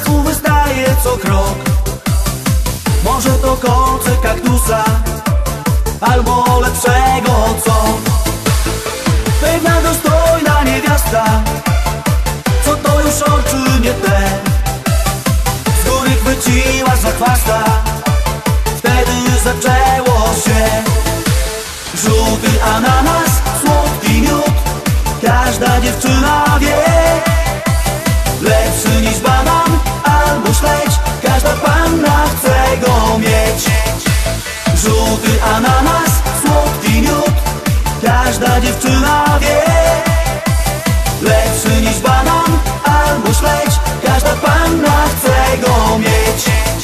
dachu wystaje co krok. Może to kocyk kaktusa, albo lepszego co? Pewna dostojna niewiasta, co to już oczy nie te. Z góry chwyciła za chwasta, wtedy zaczęło się. Żółty ananas, słodki miód, każda dziewczyna wie. Lepszy niż banan albo śledź, każda panna chce go mieć. Żółty ananas, słodki miód, każda dziewczyna wie. Lepszy niż banan albo śledź, każda panna chce go mieć.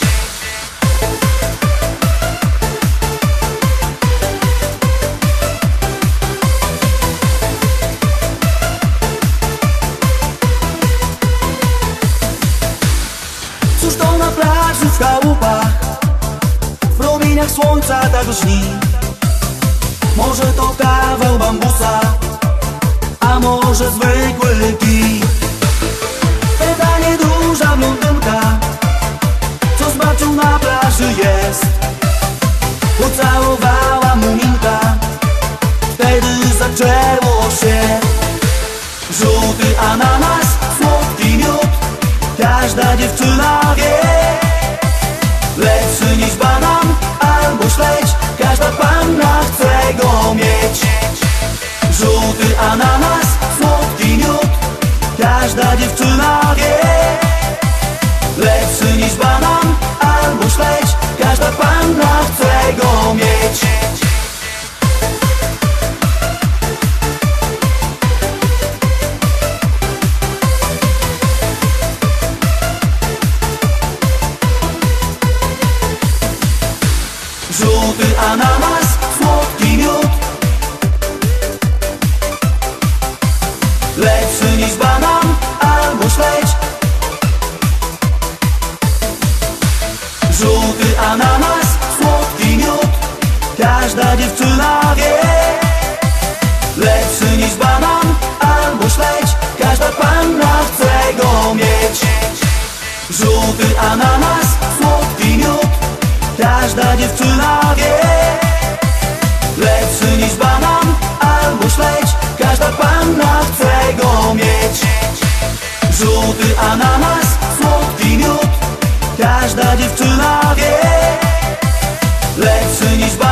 Cóż to na plaży w chałupach, w promieniach słońca tak lśni. Może to kawał bambusa, a może zwykły kij. Pewna nieduża blondynka, co zobaczył na plaży jest. Pocałowała muminka, wtedy zaczęło się. Żółty ananas, słodki miód, każda dziewczyna wie. Lepszy niż banan albo śledź, każda panna chce go mieć. Żółty ananas, słodki miód, każda dziewczyna wie. Lepszy niż banan albo śledź, każda panna chce go mieć. Żółty ananas, słodki miód, lepszy niż banan albo śledź. Żółty ananas, słodki miód, każda dziewczyna wie. Lepszy niż banan albo śledź, każda panna chce go mieć. Żółty ananas, słodki miód, każda dziewczyna wie. Lepszy niż banan albo śledź, każda panna chce go mieć. Żółty ananas, słodki miód, każda dziewczyna wie. Lepszy niż banan